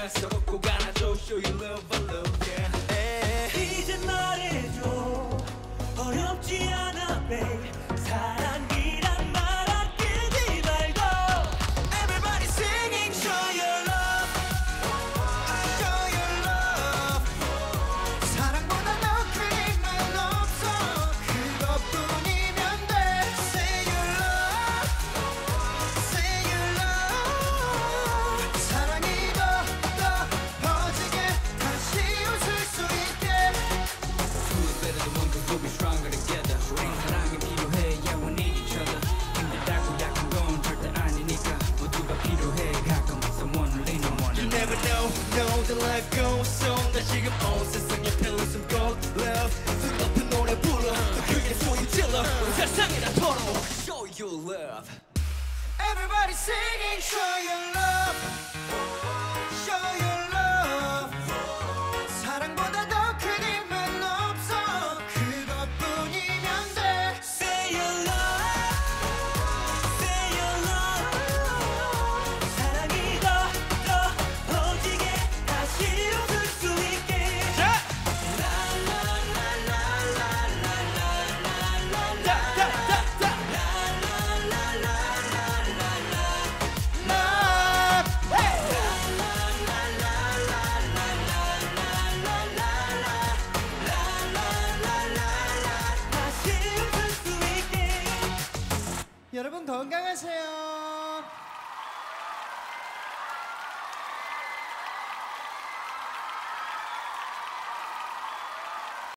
날 서로 꼭 안아줘. Show you love, I love, yeah. 이제 말해줘. 어렵지 않아, babe. 사랑이란 말 아끼지 말고. Everybody singing, show your love, show your love. 사랑보다 더 큰 힘은 없어. 그것뿐이면 돼. Say your love, say your love. 사랑이 더 퍼지게 다시 웃을 수 있게. Who's better than one, 'cause we'll be stronger together. 우린 사랑이 필요해, yeah, we need each other. 힘들다고 약한 건 절대 아니니까 모두가 필요해. 가끔 someone을 lean on one. You never know the life goes on. 다시금 온 세상에 필요한 some gold love. 뜨겁은 노래 불러, 더 크게 소리 질러. 온 세상에 닿도록 show your love. Everybody singing, show your love, show your love. 사랑보다 더 큰 힘은 없어. 그것뿐이면 돼. Say your love, say your love. 사랑이 더 퍼지게 다시 웃을 수 있게. 여러분 건강하세요.